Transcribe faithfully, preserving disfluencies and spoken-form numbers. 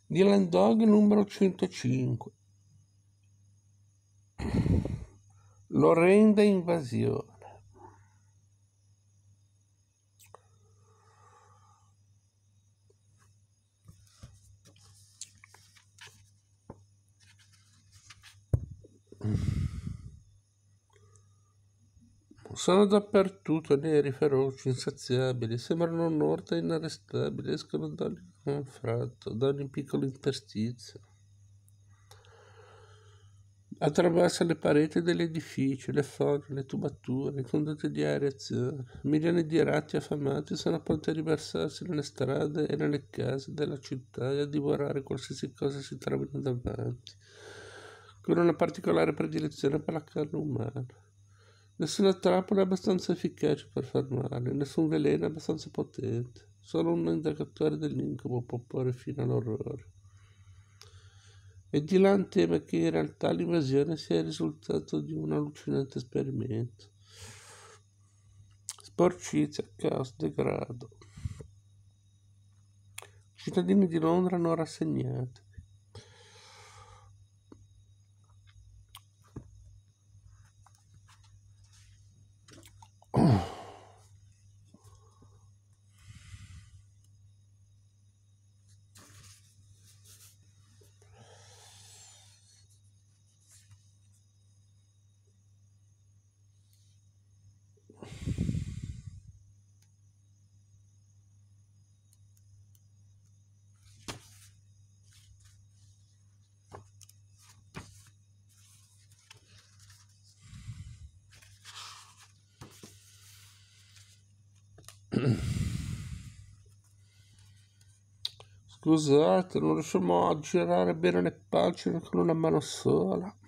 Dylan Dog numero centocinque. L'orrenda invasione. Sono dappertutto, neri, feroci, insaziabili, sembrano un'orda inarrestabile, escono da ogni confratto, da ogni piccolo interstizio. Attraversa le pareti degli edifici, le foglie, le tubature, le condotte di aerazione. Milioni di ratti affamati sono pronti a riversarsi nelle strade e nelle case della città e a divorare qualsiasi cosa si trovino davanti, con una particolare predilezione per la carne umana. Nessuna trappola è abbastanza efficace per far male, nessun veleno è abbastanza potente. Solo un indicatore dell'incubo può porre fine all'orrore. E Dylan teme che in realtà l'invasione sia il risultato di un allucinante esperimento. Sporcizia, caos, degrado. I cittadini di Londra non rassegnati. Scusate, non riusciamo a girare bene le pagine con una mano sola.